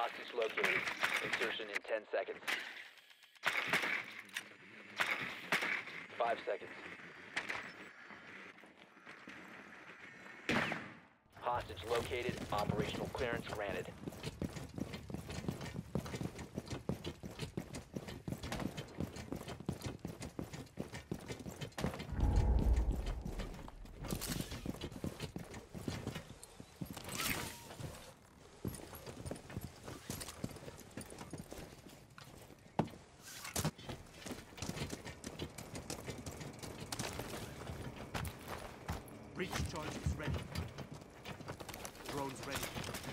Hostage located. Insertion in 10 seconds. 5 seconds. Hostage located. Operational clearance granted. Breach charge is ready. Drone's ready.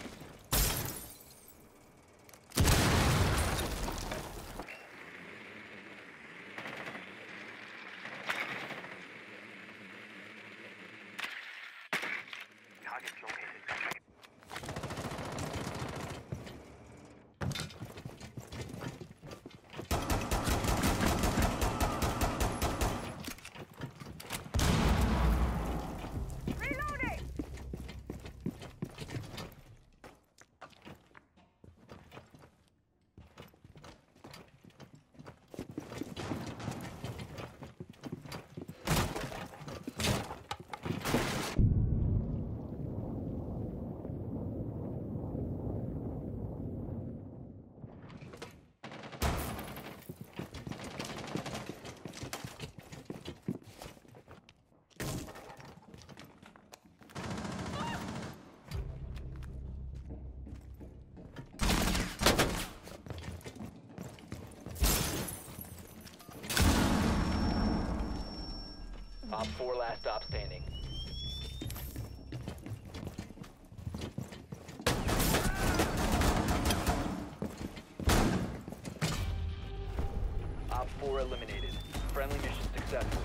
Target located. Op 4 last stop standing. Op 4 eliminated. Friendly mission successful.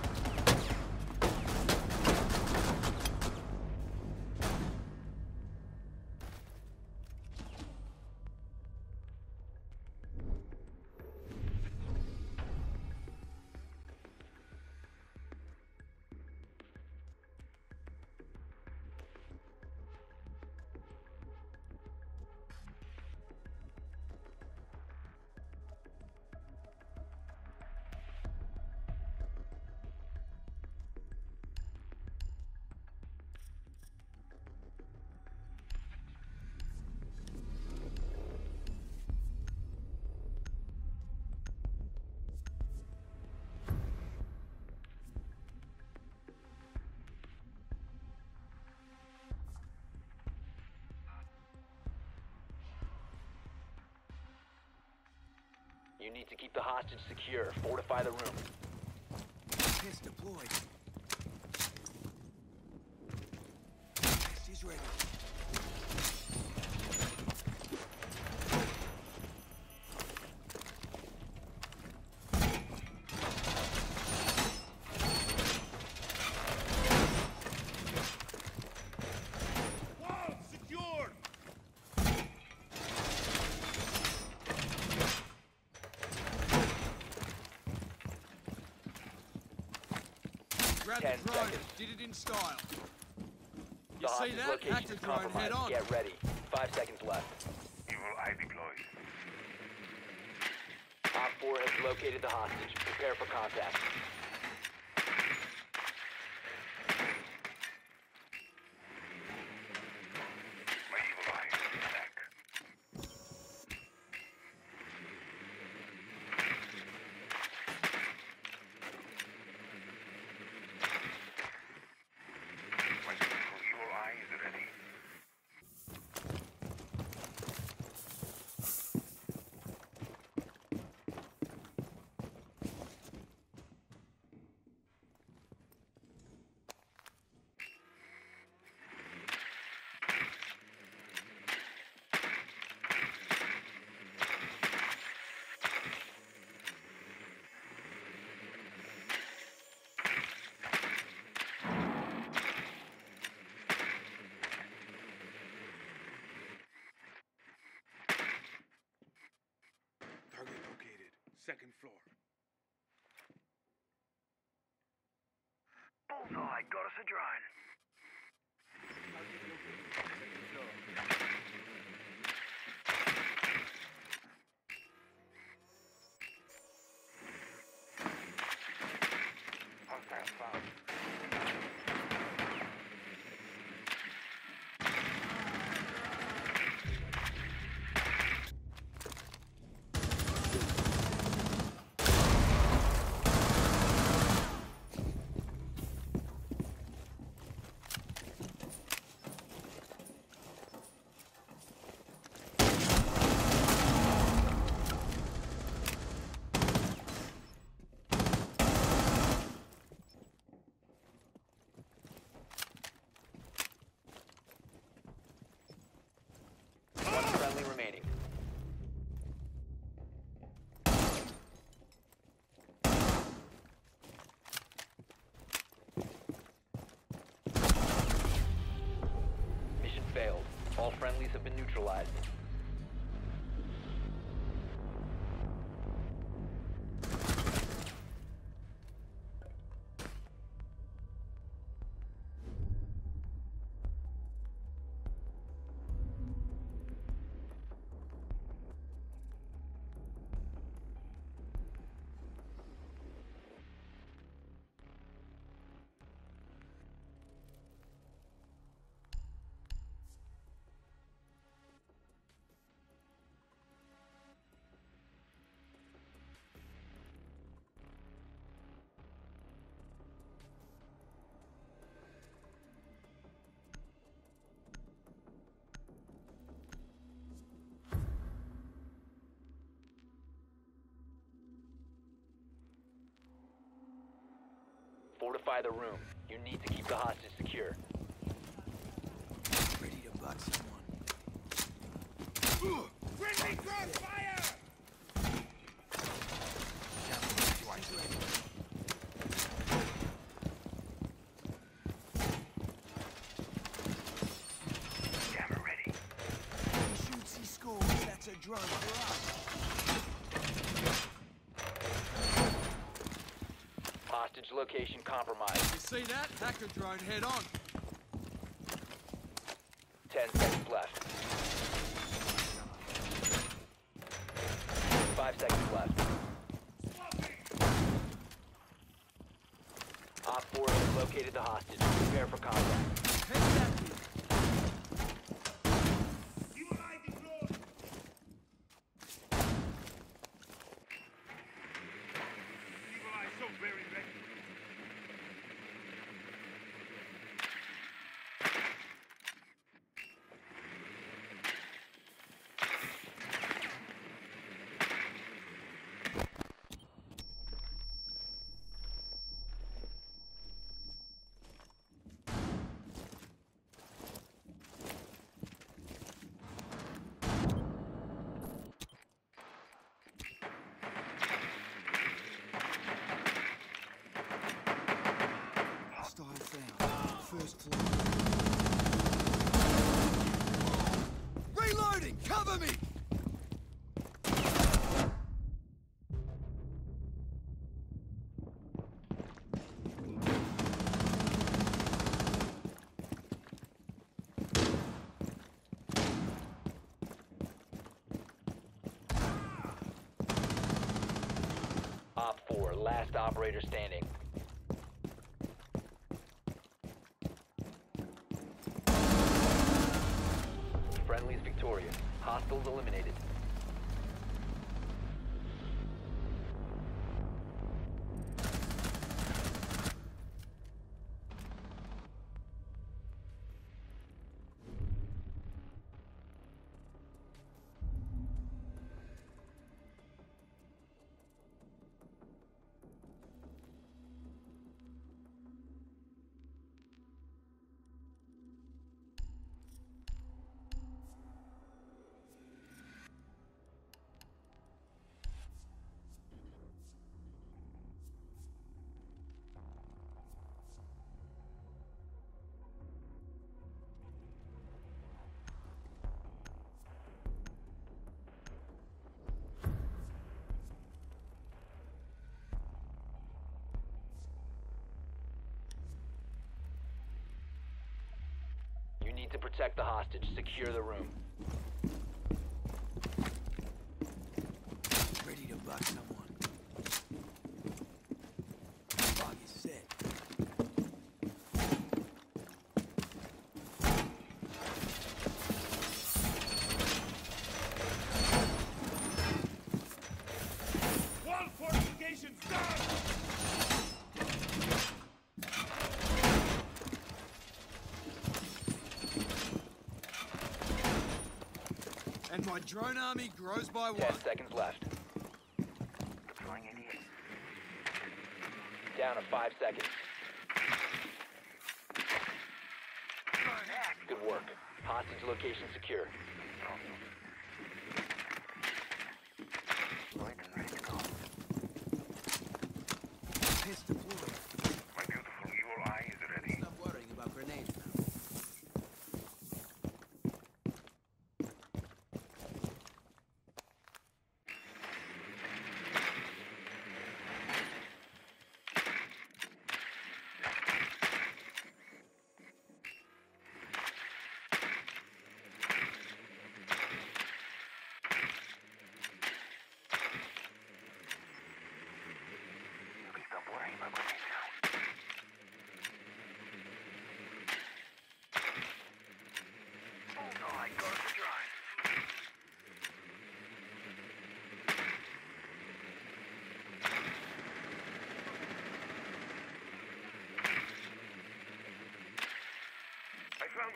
You need to keep the hostage secure. Fortify the room. Test deployed. She's ready. Wall secured. Grab 10 the drone. seconds. Did it in style. The You see hostage that? location Active is drone head compromised. on. Get ready. 5 seconds left. Evil eye deployed. Op 4 has located the hostage. Prepare for contact. My evil eye is back. My control eye is ready. Target located. Second floor. Bullseye, got us a drone. Target located. Second floor. friendlies have been neutralized. Fortify the room. You need to keep the hostage secure. Ready to butt someone. Friendly crossfire! Camera ready. Shoots he scores. That's a drone for us. Hostage location compromised. You see that? Hacker drone head on. 10 seconds left. 5 seconds left. Op 4 has located the hostage. Prepare for contact. Head that way. Evil eye deployed! Evil eye so very ready. Hostile found. First floor. Reloading! Cover me! Op 4, last operator standing. Friendly's victorious. Hostiles eliminated. You need to protect the hostage. Secure the room. Ready to butt someone. Bug is set. Wall fortifications down! And my drone army grows by 10 one. seconds left. Deploying ADS. Down to 5 seconds. Good work. Hostage location secure. Deployed and ready to go. Piss deployed. My beautiful evil eye is ready. Stop worrying about grenades now.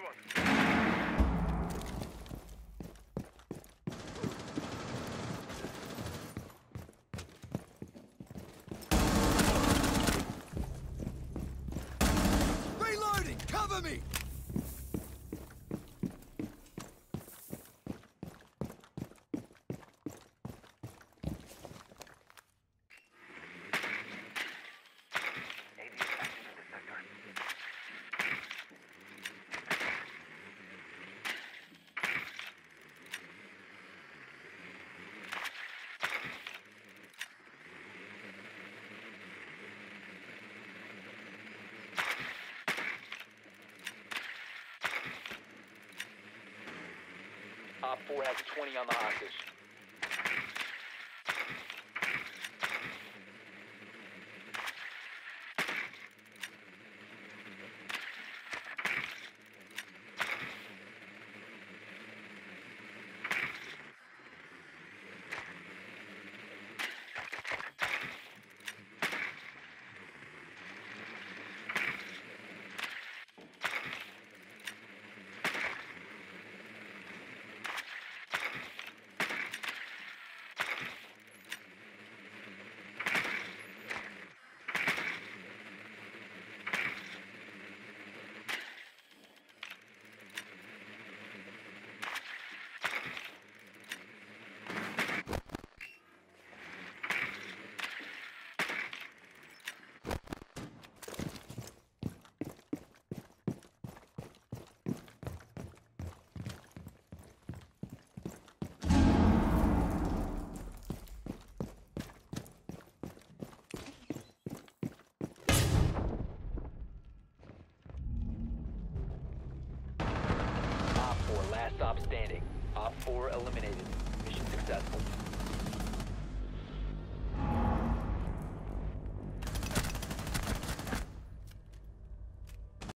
one. Reloading! Cover me! AD is active in the sector. Op 4 has 20 on the hostage. Op 4, last stop standing. Op 4 eliminated. Mission successful.